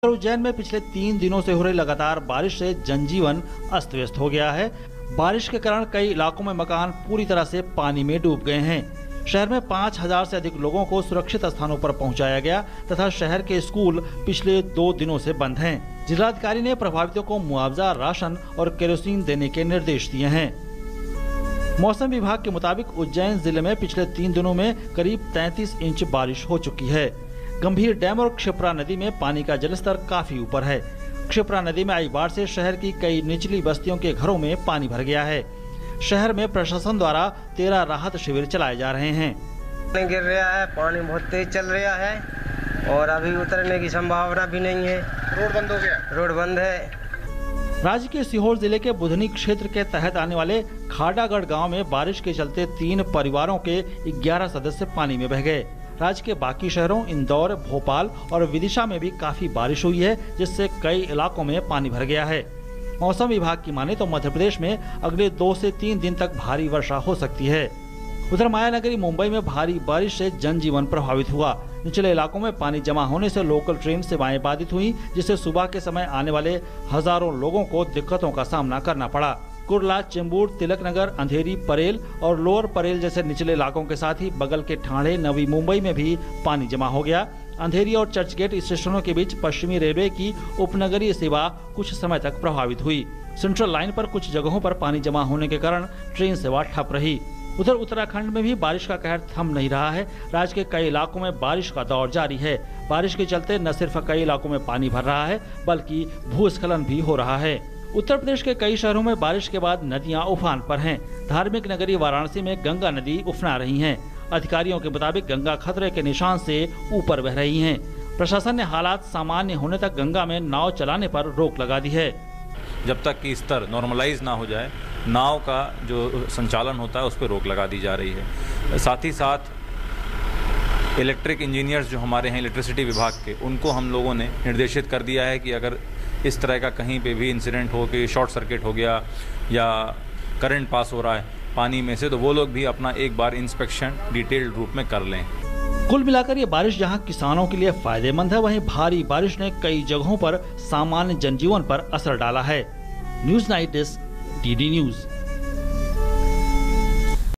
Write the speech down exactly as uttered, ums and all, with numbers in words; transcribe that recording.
उज्जैन में पिछले तीन दिनों से हो रही लगातार बारिश से जनजीवन अस्त व्यस्त हो गया है। बारिश के कारण कई इलाकों में मकान पूरी तरह से पानी में डूब गए हैं। शहर में पाँच हजार से अधिक लोगों को सुरक्षित स्थानों पर पहुंचाया गया तथा शहर के स्कूल पिछले दो दिनों से बंद हैं। जिलाधिकारी ने प्रभावितों को मुआवजा, राशन और केरोसिन देने के निर्देश दिए हैं। मौसम विभाग के मुताबिक उज्जैन जिले में पिछले तीन दिनों में करीब तैंतीस इंच बारिश हो चुकी है। गंभीर डैम और क्षिप्रा नदी में पानी का जलस्तर काफी ऊपर है। क्षिप्रा नदी में आई बाढ़ से शहर की कई निचली बस्तियों के घरों में पानी भर गया है। शहर में प्रशासन द्वारा तेरह राहत शिविर चलाए जा रहे हैं। पानी गिर रहा है, पानी बहुत तेज चल रहा है और अभी उतरने की संभावना भी नहीं है। रोड बंद हो गया। रोड बंद है। राज्य के सीहोर जिले के बुधनी क्षेत्र के तहत आने वाले खाडागढ़ गांव में बारिश के चलते तीन परिवारों के ग्यारह सदस्य पानी में बह गए। राज्य के बाकी शहरों इंदौर, भोपाल और विदिशा में भी काफी बारिश हुई है, जिससे कई इलाकों में पानी भर गया है। मौसम विभाग की माने तो मध्य प्रदेश में अगले दो से तीन दिन तक भारी वर्षा हो सकती है। उधर मायानगरी मुंबई में भारी बारिश से जनजीवन प्रभावित हुआ। निचले इलाकों में पानी जमा होने से लोकल ट्रेन सेवाएं बाधित हुई, जिससे सुबह के समय आने वाले हजारों लोगों को दिक्कतों का सामना करना पड़ा। कुर्ला, चेंबूर, तिलक नगर, अंधेरी, परेल और लोअर परेल जैसे निचले इलाकों के साथ ही बगल के ठाणे, नवी मुंबई में भी पानी जमा हो गया। अंधेरी और चर्चगेट स्टेशनों के बीच पश्चिमी रेलवे की उपनगरीय सेवा कुछ समय तक प्रभावित हुई। सेंट्रल लाइन पर कुछ जगहों पर पानी जमा होने के कारण ट्रेन सेवा ठप रही। उधर उत्तराखंड में भी बारिश का कहर थम नहीं रहा है। राज्य के कई इलाकों में बारिश का दौर जारी है। बारिश के चलते न सिर्फ कई इलाकों में पानी भर रहा है, बल्कि भूस्खलन भी हो रहा है। उत्तर प्रदेश के कई शहरों में बारिश के बाद नदियां उफान पर हैं। धार्मिक नगरी वाराणसी में गंगा नदी उफना रही हैं। अधिकारियों के मुताबिक गंगा खतरे के निशान से ऊपर बह रही हैं। प्रशासन ने हालात सामान्य होने तक गंगा में नाव चलाने पर रोक लगा दी है। जब तक कि स्तर नॉर्मलाइज ना हो जाए, नाव का जो संचालन होता है उस पर रोक लगा दी जा रही है। साथ ही साथ इलेक्ट्रिक इंजीनियर्स जो हमारे हैं इलेक्ट्रिसिटी विभाग के, उनको हम लोगों ने निर्देशित कर दिया है कि अगर इस तरह का कहीं पे भी इंसिडेंट हो कि शॉर्ट सर्किट हो गया या करंट पास हो रहा है पानी में से, तो वो लोग भी अपना एक बार इंस्पेक्शन डिटेल्ड रूप में कर लें। कुल मिलाकर ये बारिश जहां किसानों के लिए फायदेमंद है, वहीं भारी बारिश ने कई जगहों पर सामान्य जनजीवन पर असर डाला है। News night desk, D D news.